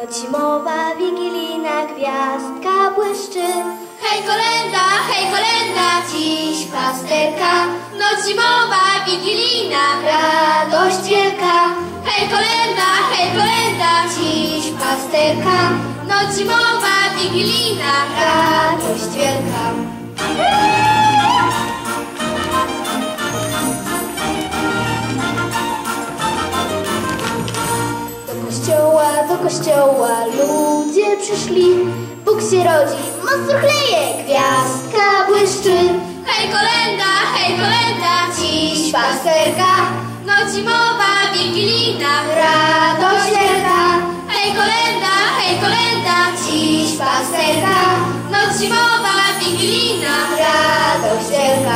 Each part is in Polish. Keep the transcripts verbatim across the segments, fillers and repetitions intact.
Nocimowa, wigilijna gwiazdka błyszczy. Hej kolenda, hej kolenda, dziś pasterka. Nocimowa, wigilijna, radość wielka. Hej kolenda, hej kolenda, dziś pasterka. Nocimowa, wigilijna, radość wielka. Do kościoła, do kościoła ludzie przyszli. Bóg się rodzi, moc truchleje, gwiazdka błyszczy. Hej kolenda, hej kolenda, dziś pasterka. Nocimowa, wigilijna, radość wielka. Hej kolenda, hej kolenda, dziś pasterka. Nocimowa, wigilijna, radość wielka.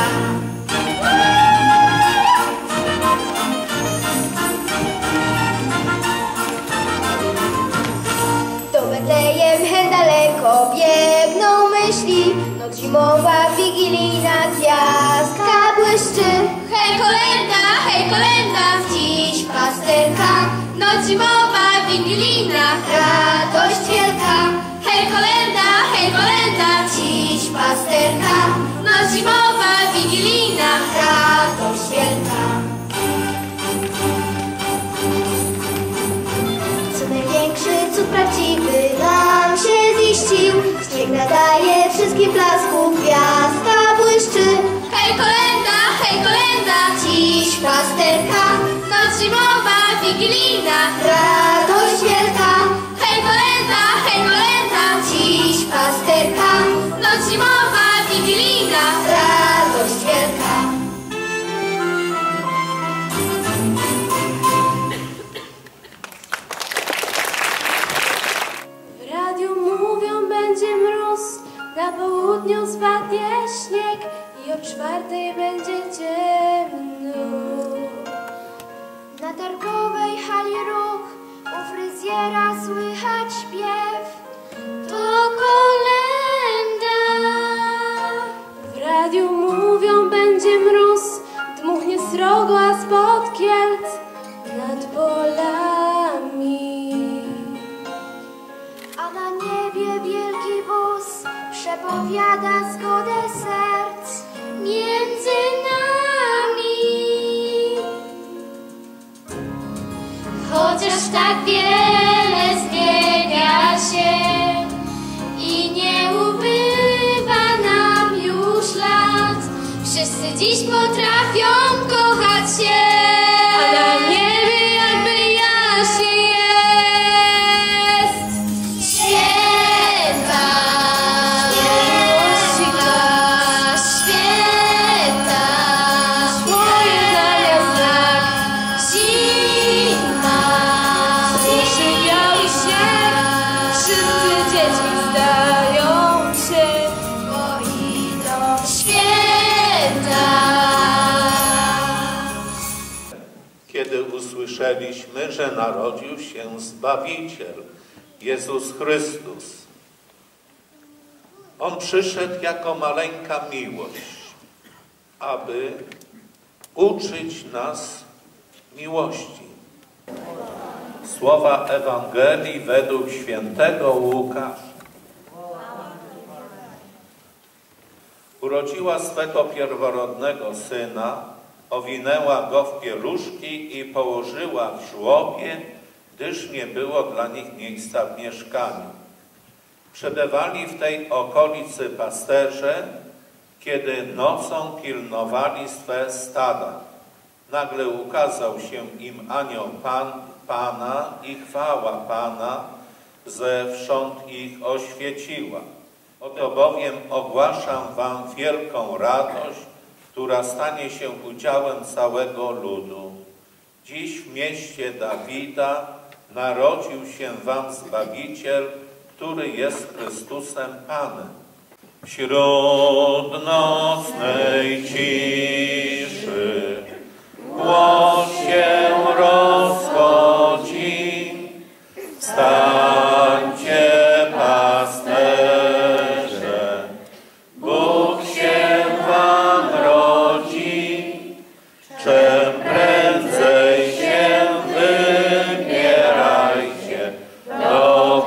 Do Betlejem hen daleko biegną myśli. Noc zimowa, wigilijna gwiazdka błyszczy. Hej kolenda, hej kolenda, dziś pasterka. Nocimowa, wigilijna, radość wielka. Hej kolenda, hej kolenda, dziś pasterka. Nocimowa, wigilijna, radość wielka. Co największy cud prawdziwy nam się ziścił. Śnieg nadaje wszystkim blasku, gwiazdka błyszczy. Hej kolenda, hej kolenda, dziś pasterka. Nocimowa, wigilijna, radość wielka. Hej kolenda, hej kolenda, dziś pasterka. Nocimowa, wigilijna, radość wielka. W radiu mówią, będzie mróz, na południu spadnie śnieg i o czwartej będzie ciemno. Na targowej hali ruch, u fryzjera słychać śpiew. To kolenda. W radiu mówią, będzie mróz, dmuchnie srogo, a spod Kielc nad polami. A na niebie wielki wóz przepowiada zgodę serc Między nami. Chociaż tak wiele zmienia się i nie ubywa nam już lat, wszyscy dziś potrafią kochać się, a na niebie jakby jaśnie jest. Święta, miłościwa, święta, swoje zamiast znak. Zima, suszy biały śnieg, wszyscy dziećmi zdają się, bo idą święta. Kiedy usłyszeliśmy, że narodził się Zbawiciel, Jezus Chrystus. On przyszedł jako maleńka miłość, aby uczyć nas miłości. Słowa Ewangelii według świętego Łukasza. Urodziła swego pierworodnego syna, owinęła go w pieluszki i położyła w żłobie, gdyż nie było dla nich miejsca w mieszkaniu. Przebywali w tej okolicy pasterze, kiedy nocą pilnowali swe stada. Nagle ukazał się im anioł Pan, Pana i chwała Pana zewsząd ich oświeciła. Oto bowiem ogłaszam wam wielką radość, która stanie się udziałem całego ludu. Dziś w mieście Dawida narodził się wam Zbawiciel, który jest Chrystusem Panem. Wśród nocnej ciszy głos się rozchodzi. Wstańcie, pasterze, Bóg się wam rodzi. Czym prędzej się wybierajcie do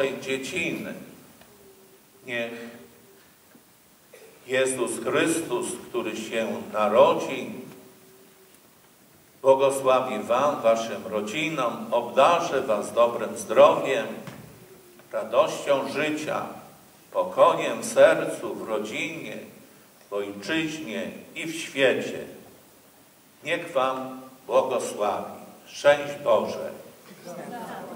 Bożej dzieciny. Niech Jezus Chrystus, który się narodzi, błogosławi wam, waszym rodzinom, obdarzy was dobrym zdrowiem, radością życia, pokojem w sercu, w rodzinie, w ojczyźnie i w świecie. Niech wam błogosławi. Szczęść Boże.